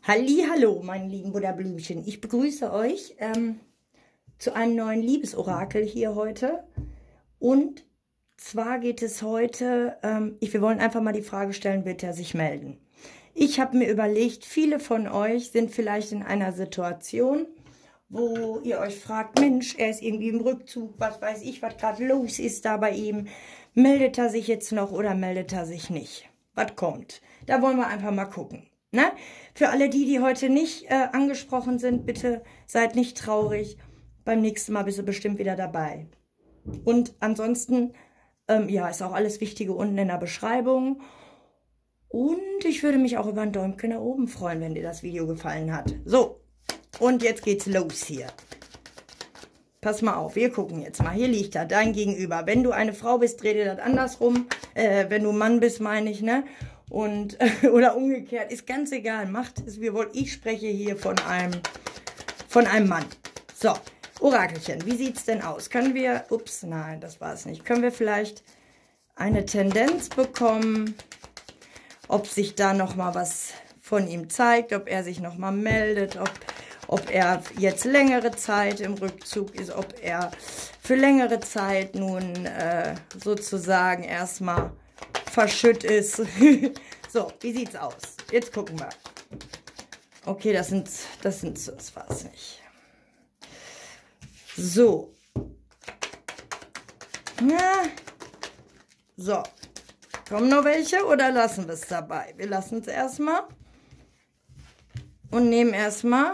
Hallihallo, meine lieben Buddha-Blümchen. Ich begrüße euch zu einem neuen Liebesorakel hier heute. Und zwar geht es heute, wir wollen einfach mal die Frage stellen, wird er sich melden? Ich habe mir überlegt, viele von euch sind vielleicht in einer Situation, wo ihr euch fragt, Mensch, er ist irgendwie im Rückzug, was weiß ich, was gerade los ist da bei ihm. Meldet er sich jetzt noch oder meldet er sich nicht? Was kommt? Da wollen wir einfach mal gucken. Ne? Für alle die heute nicht angesprochen sind, bitte seid nicht traurig. Beim nächsten Mal bist du bestimmt wieder dabei. Und ansonsten, ja, ist auch alles Wichtige unten in der Beschreibung. Und ich würde mich auch über ein Däumchen nach oben freuen, wenn dir das Video gefallen hat. So, und jetzt geht's los hier. Pass mal auf, wir gucken jetzt mal. Hier liegt er, dein Gegenüber. Wenn du eine Frau bist, dreh dir das andersrum. Wenn du ein Mann bist, meine ich, ne? Und, oder umgekehrt, ist ganz egal, macht es wie ihr wollt. Ich spreche hier von einem Mann. So, Orakelchen, wie sieht es denn aus? Können wir, ups, nein, das war es nicht. Können wir vielleicht eine Tendenz bekommen, ob sich da nochmal was von ihm zeigt, ob er sich nochmal meldet, ob er jetzt längere Zeit im Rückzug ist, ob er für längere Zeit nun sozusagen erstmal verschütt ist. So, wie sieht's aus? Jetzt gucken wir. Okay, das war es nicht. So. Ja. So. Kommen noch welche oder lassen wir es dabei? Wir lassen es erstmal. Und nehmen erstmal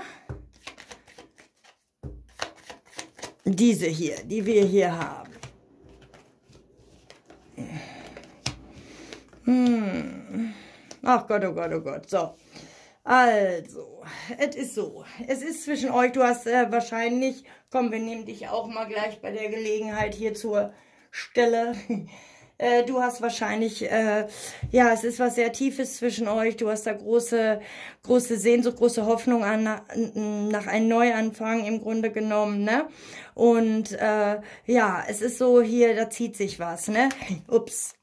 diese hier, die wir hier haben. Ach Gott, oh Gott, oh Gott. So, also, es ist so. Es ist zwischen euch, du hast wahrscheinlich, komm, wir nehmen dich auch mal gleich bei der Gelegenheit hier zur Stelle. Du hast wahrscheinlich, ja, es ist was sehr Tiefes zwischen euch. Du hast da große Sehnsucht, große Hoffnung nach einem Neuanfang im Grunde genommen, ne? Und ja, es ist so hier, da zieht sich was, ne? Ups.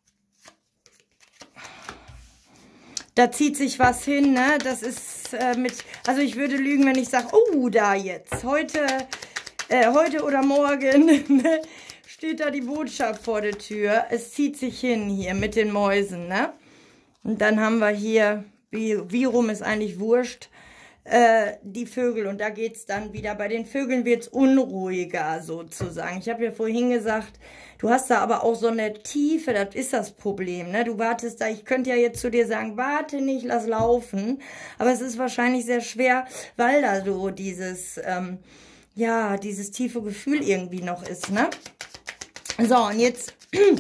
Da zieht sich was hin, ne? Das ist also ich würde lügen, wenn ich sage, oh, da jetzt, heute oder morgen, ne? Steht da die Botschaft vor der Tür. Es zieht sich hin hier mit den Mäusen, ne? Und dann haben wir hier, wie rum ist eigentlich wurscht, die Vögel. Und da geht es dann wieder. Bei den Vögeln wird es unruhiger sozusagen. Ich habe ja vorhin gesagt, du hast da aber auch so eine Tiefe, das ist das Problem, ne? Du wartest da, ich könnte ja jetzt zu dir sagen, warte nicht, lass laufen. Aber es ist wahrscheinlich sehr schwer, weil da so dieses, ja, dieses tiefe Gefühl irgendwie noch ist, ne? So, und jetzt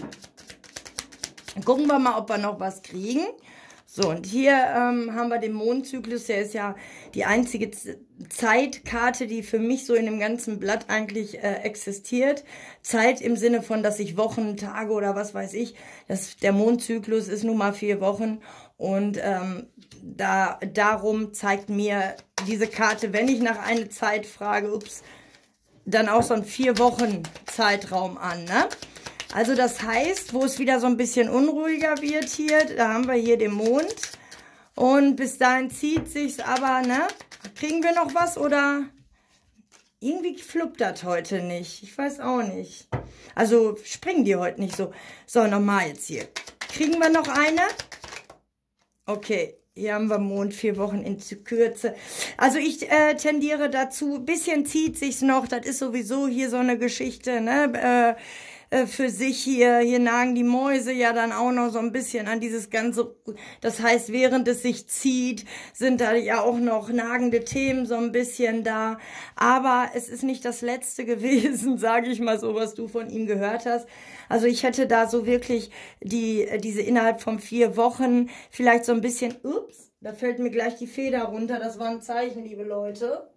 gucken wir mal, ob wir noch was kriegen. So, und hier haben wir den Mondzyklus, der ist ja die einzige Zeitkarte, die für mich so in dem ganzen Blatt eigentlich existiert. Zeit im Sinne von, dass ich Wochen, Tage oder was weiß ich, der Mondzyklus ist nun mal 4 Wochen und darum zeigt mir diese Karte, wenn ich nach einer Zeit frage, ups, dann auch so einen 4 Wochen Zeitraum an, ne? Also das heißt, wo es wieder so ein bisschen unruhiger wird hier, da haben wir hier den Mond. Und bis dahin zieht sich's aber, ne? Kriegen wir noch was oder? Irgendwie fluppt das heute nicht. Ich weiß auch nicht. Also springen die heute nicht so. So, nochmal jetzt hier. Kriegen wir noch eine? Okay. Hier haben wir Mond, 4 Wochen in Kürze. Also ich tendiere dazu, ein bisschen zieht sich's noch. Das ist sowieso hier so eine Geschichte, ne? Für sich hier nagen die Mäuse ja dann auch noch so ein bisschen an dieses Ganze. Das heißt, während es sich zieht, sind da ja auch noch nagende Themen so ein bisschen da. Aber es ist nicht das Letzte gewesen, sage ich mal so, was du von ihm gehört hast. Also ich hätte da so wirklich diese innerhalb von 4 Wochen vielleicht so ein bisschen, ups, da fällt mir gleich die Feder runter. Das war ein Zeichen, liebe Leute.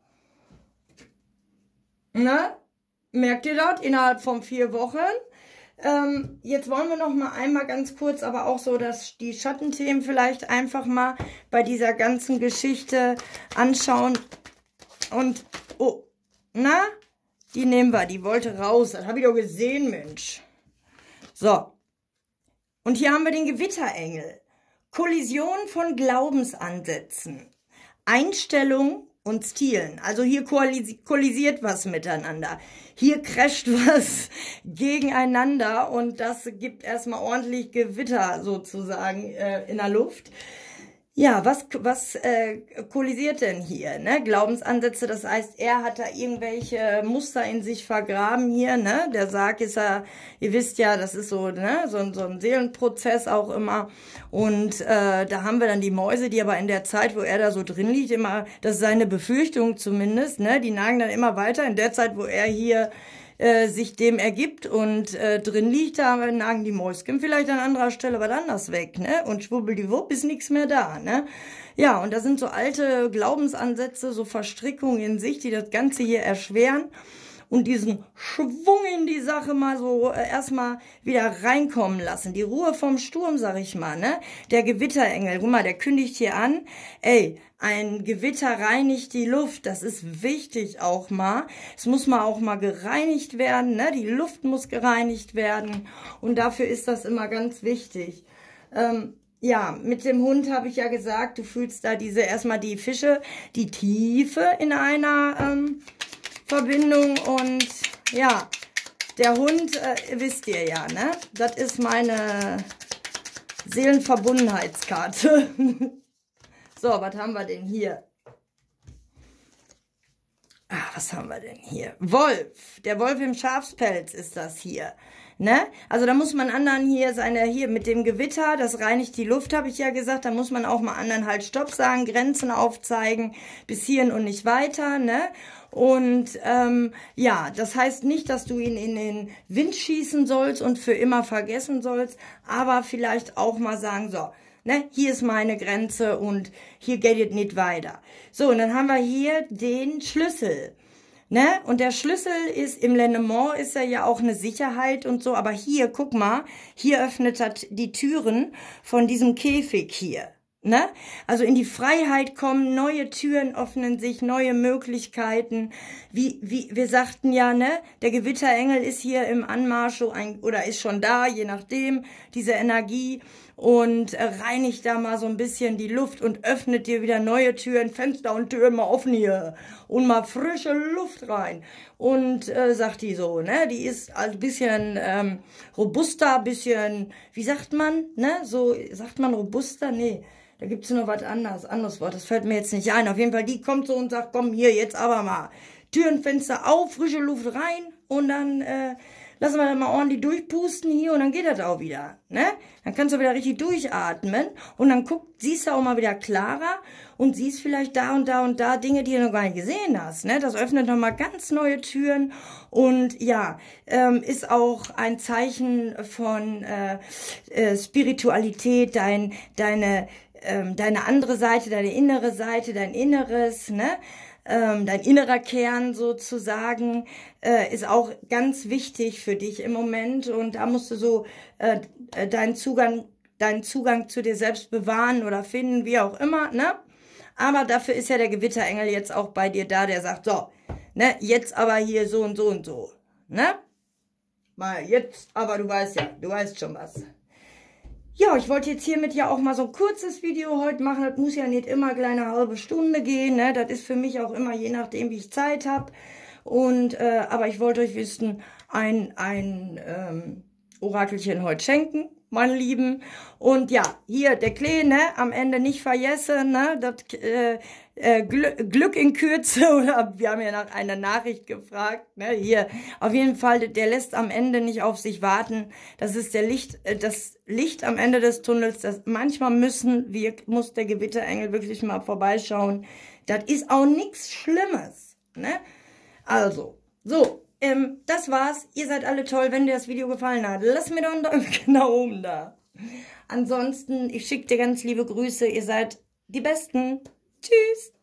Na? Merkt ihr das? Innerhalb von 4 Wochen. Jetzt wollen wir noch mal einmal ganz kurz, aber auch so, dass die Schattenthemen vielleicht einfach mal bei dieser ganzen Geschichte anschauen. Und, oh, na, die nehmen wir, die wollte raus. Das habe ich doch gesehen, Mensch. So. Und hier haben wir den Gewitterengel. Kollision von Glaubensansätzen. Einstellung und Stilen. Also hier kollisiert was miteinander. Hier crasht was gegeneinander und das gibt erstmal ordentlich Gewitter sozusagen in der Luft. Ja, was kollisiert denn hier, ne? Glaubensansätze, das heißt, er hat da irgendwelche Muster in sich vergraben hier, ne? Der Sarg ist ja, ihr wisst ja, das ist so, ne? So ein Seelenprozess auch immer. Und da haben wir dann die Mäuse, die aber in der Zeit, wo er da so drin liegt, immer, das ist seine Befürchtung zumindest, ne? Die nagen dann immer weiter. In der Zeit, wo er hier sich dem ergibt und drin liegt, da nagen die Mäuschen vielleicht an anderer Stelle was anders weg, ne? Und schwubbeldiwupp ist nichts mehr da, ne? Ja, und da sind so alte Glaubensansätze, so Verstrickungen in sich, die das Ganze hier erschweren und diesen Schwung in die Sache mal so erstmal wieder reinkommen lassen. Die Ruhe vom Sturm, sag ich mal, ne? Der Gewitterengel, guck mal, der kündigt hier an, ey, ein Gewitter reinigt die Luft, das ist wichtig auch mal. Es muss mal auch mal gereinigt werden, ne? Die Luft muss gereinigt werden und dafür ist das immer ganz wichtig. Ja, mit dem Hund habe ich ja gesagt, du fühlst da erstmal die Fische, die Tiefe in einer Verbindung und ja, der Hund, wisst ihr ja, ne? Das ist meine Seelenverbundenheitskarte. So, was haben wir denn hier? Ah, was haben wir denn hier? Wolf. Der Wolf im Schafspelz ist das hier. Ne? Also da muss man anderen hier hier mit dem Gewitter, das reinigt die Luft, habe ich ja gesagt, da muss man auch mal anderen halt Stopp sagen, Grenzen aufzeigen, bis hierhin und nicht weiter, ne? Und ja, das heißt nicht, dass du ihn in den Wind schießen sollst und für immer vergessen sollst, aber vielleicht auch mal sagen, so, ne, hier ist meine Grenze und hier geht es nicht weiter. So, und dann haben wir hier den Schlüssel. Ne? Und der Schlüssel ist, im Lenormand ist er ja auch eine Sicherheit und so, aber hier, guck mal, hier öffnet er die Türen von diesem Käfig hier. Ne? Also in die Freiheit kommen, neue Türen öffnen sich, neue Möglichkeiten. Wie wir sagten ja, ne, der Gewitterengel ist hier im Anmarsch oder ist schon da, je nachdem, diese Energie und reinigt da mal so ein bisschen die Luft und öffnet dir wieder neue Türen, Fenster und Türen mal offen hier und mal frische Luft rein. Und sagt die so, ne, die ist ein bisschen robuster, bisschen, wie sagt man, ne, so, sagt man robuster? Nee. Da gibt's noch was anderes Wort, das fällt mir jetzt nicht ein. Auf jeden Fall, die kommt so und sagt, komm hier, jetzt aber mal Türen, Fenster auf, frische Luft rein und dann lassen wir das mal ordentlich durchpusten hier und dann geht das auch wieder, ne? Dann kannst du wieder richtig durchatmen und dann siehst du auch mal wieder klarer und siehst vielleicht da und da und da Dinge, die du noch gar nicht gesehen hast, ne? Das öffnet nochmal ganz neue Türen und ja, ist auch ein Zeichen von Spiritualität, deine andere Seite, deine innere Seite, dein Inneres, ne? Dein innerer Kern sozusagen ist auch ganz wichtig für dich im Moment und da musst du so deinen Zugang zu dir selbst bewahren oder finden, wie auch immer, ne? Aber dafür ist ja der Gewitterengel jetzt auch bei dir da, der sagt, so, ne, jetzt aber hier so und so und so, ne? Mal jetzt, aber du weißt ja, du weißt schon was. Ja, ich wollte jetzt hiermit ja auch mal so ein kurzes Video heute machen. Das muss ja nicht immer gleich eine halbe Stunde gehen, ne? Das ist für mich auch immer je nachdem, wie ich Zeit habe. Und aber ich wollte euch wissen, ein Orakelchen heute schenken, meine Lieben. Und ja, hier der Klee, ne? Am Ende nicht vergessen, ne? Das Glück in Kürze, oder wir haben ja nach einer Nachricht gefragt, ne? Hier, auf jeden Fall, der lässt am Ende nicht auf sich warten. Das ist das Licht am Ende des Tunnels. Manchmal muss der Gewitterengel wirklich mal vorbeischauen. Das ist auch nichts Schlimmes, ne? Also, so, das war's. Ihr seid alle toll. Wenn dir das Video gefallen hat, lasst mir doch einen Däumchen nach oben da. Ansonsten, ich schicke dir ganz liebe Grüße. Ihr seid die Besten. Tschüss.